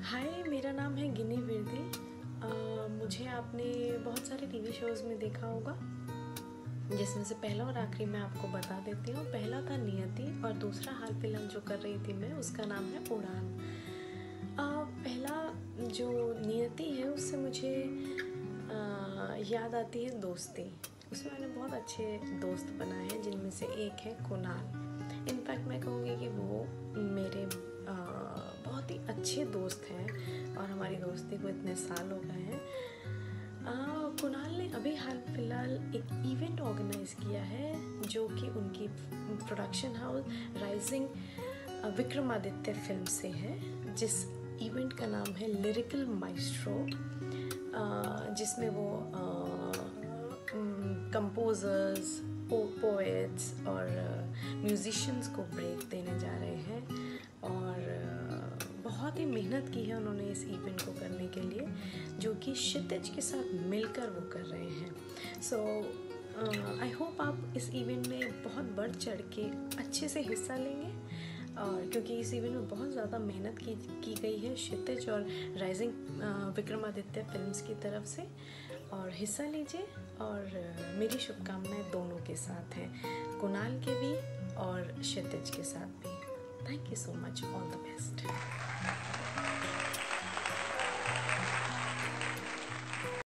हाय, मेरा नाम है गिनी विरदी। मुझे आपने बहुत सारे टीवी शोज़ में देखा होगा, जिसमें से पहला और आखिरी मैं आपको बता देती हूँ। पहला था नियति और दूसरा हाल फिलहाल जो कर रही थी मैं, उसका नाम है उड़ान। पहला जो नियति है उससे मुझे याद आती है दोस्ती। उसमें मैंने बहुत अच्छे दोस्त बनाए हैं, जिनमें से एक है कुणाल। इनफैक्ट मैं कहूँगी कि वो मेरे बहुत ही अच्छे दोस्त हैं और हमारी दोस्ती को इतने साल हो गए हैं। कुणाल ने अभी हाल फिलहाल एक इवेंट ऑर्गेनाइज़ किया है, जो कि उनकी production house rising Vikramaditya film से है, जिस इवेंट का नाम है लिरिकल माइस्ट्रो, जिसमें वो कंपोजर्स, पोएट्स और म्यूजिशियंस को ब्रेक देने जा रहे हैं। और बहुत ही मेहनत की है उन्होंने इस इवेंट को करने के लिए, जो कि क्षितिज के साथ मिलकर वो कर रहे हैं। सो आई होप आप इस इवेंट में बहुत बढ़ चढ़ के अच्छे से हिस्सा लेंगे, और क्योंकि इस इवेंट में बहुत ज़्यादा मेहनत की गई है क्षितिज और राइजिंग विक्रमादित्य फिल्म्स की तरफ से। और हिस्सा लीजिए, और मेरी शुभकामनाएं दोनों के साथ हैं, कुणाल के भी और क्षितिज के साथ भी। Thank you so much, all the best.